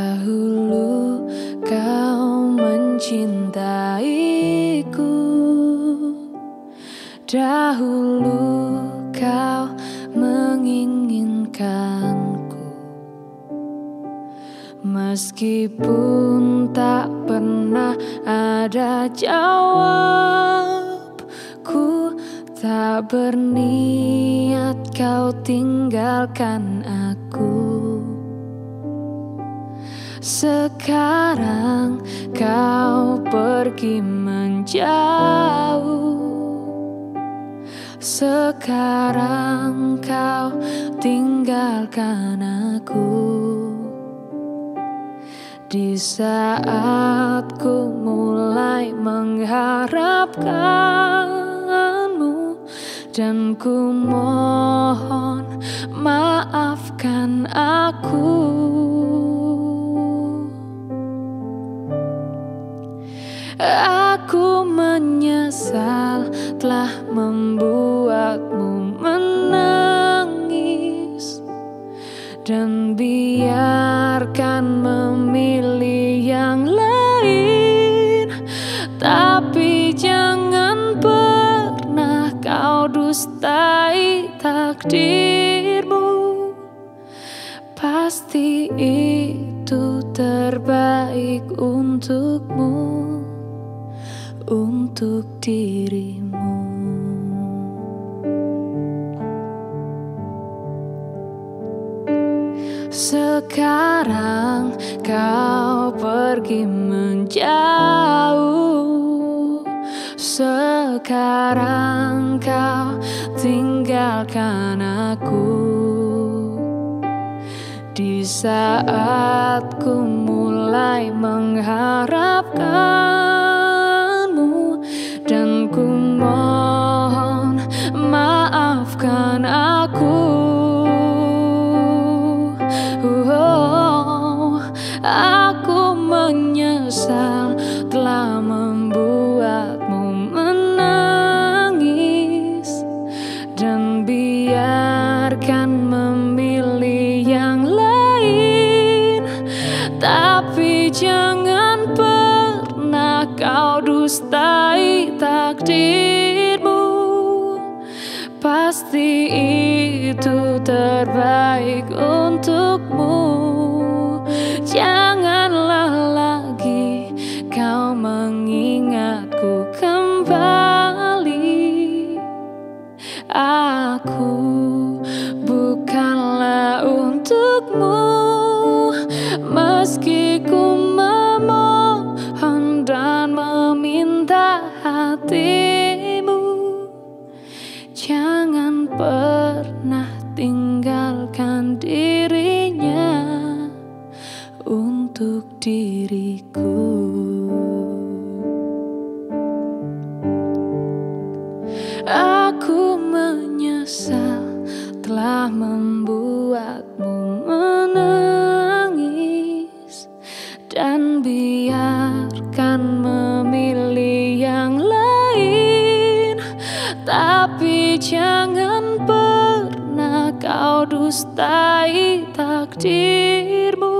Dahulu kau mencintaiku, dahulu kau menginginkanku, meskipun tak pernah ada jawab. Ku tak berniat kau tinggalkan aku. Sekarang kau pergi menjauh, sekarang kau tinggalkan aku. Di saat ku mulai mengharapkanmu, dan ku mohon maafkan aku. Aku menyesal telah membuatmu menangis, dan biarkan memilih yang lain. Tapi jangan pernah kau dustai takdirmu. Pasti itu terbaik untukmu, untuk dirimu. Sekarang kau pergi menjauh, sekarang kau tinggalkan aku. Di saat ku mulai mengharapkanmu, dan ku mohon maafkan aku. Aku menyesal telah membuatmu menangis, dan biarkan memilih yang lain. Tapi jangan pernah kau dustai takdirmu. Pasti itu terbaik untukmu. Janganlah lagi kau mengingatku kembali. Aku bukanlah untukmu, meski ku memohon dan meminta hatimu. Jangan pernah tinggalkan dirinya untuk diriku. Aku menyesal telah membuatmu menangis, dan biarkan memilih yang lain. Tapi jangan pernah kau dustai takdirmu.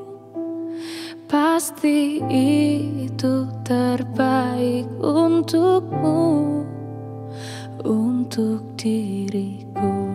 Pasti itu terbaik untukmu, untuk diriku.